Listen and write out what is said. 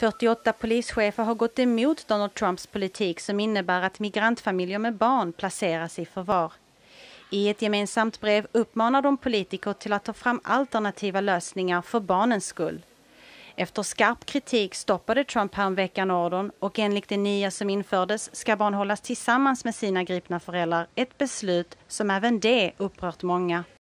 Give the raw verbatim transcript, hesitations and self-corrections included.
fyrtioåtta polischefer har gått emot Donald Trumps politik som innebär att migrantfamiljer med barn placeras i förvar. I ett gemensamt brev uppmanar de politiker till att ta fram alternativa lösningar för barnens skull. Efter skarp kritik stoppade Trump häromveckan ordern och enligt det nya som infördes ska barn hållas tillsammans med sina gripna föräldrar, ett beslut som även det upprört många.